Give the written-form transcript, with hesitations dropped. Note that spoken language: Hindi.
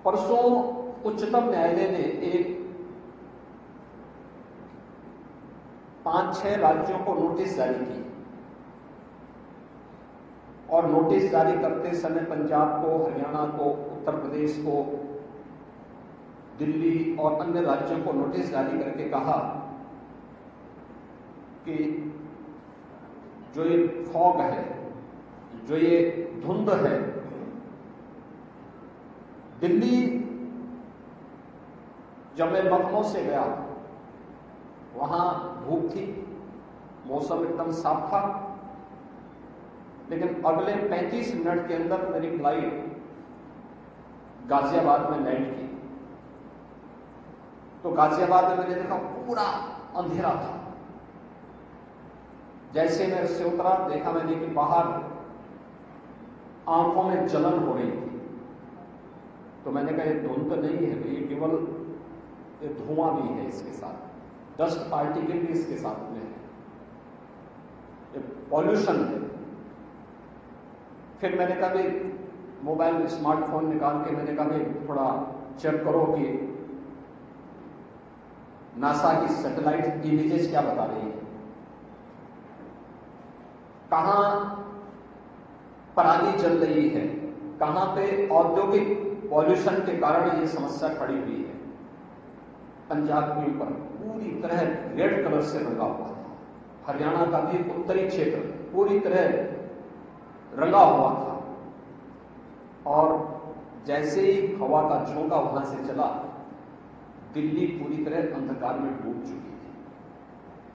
परसों उच्चतम न्यायालय ने एक 5-6 राज्यों को नोटिस जारी की और नोटिस जारी करते समय पंजाब को, हरियाणा को, उत्तर प्रदेश को, दिल्ली और अन्य राज्यों को नोटिस जारी करके कहा कि जो ये फॉग है, जो ये धुंध है, दिल्ली जब मैं लखनऊ से गया वहां धूप थी, मौसम एकदम साफ था, लेकिन अगले 35 मिनट के अंदर मेरी फ्लाइट गाजियाबाद में लैंड की तो गाजियाबाद में मैंने देखा पूरा अंधेरा था। जैसे मैं उससे उतरा देखा मैंने कि बाहर आंखों में जलन हो रही थी। तो मैंने कहा ये धुंध तो नहीं है, ये केवल ये धुआं भी है, इसके साथ डस्ट पार्टिकल भी इसके साथ में है, ये पॉल्यूशन है। फिर मैंने कहा भाई मोबाइल स्मार्टफोन निकाल के मैंने कहा भाई थोड़ा चेक करो कि नासा की सैटेलाइट इमेजेस क्या बता रही है, कहां पराली जल रही है, कहां पे औद्योगिक पॉल्यूशन के कारण ये समस्या खड़ी हुई है। पंजाब के ऊपर पूरी तरह रेड कलर से रंगा हुआ था, हरियाणा का भी उत्तरी क्षेत्र पूरी तरह रंगा हुआ था, और जैसे ही हवा का झोंका वहां से चला दिल्ली पूरी तरह अंधकार में डूब चुकी।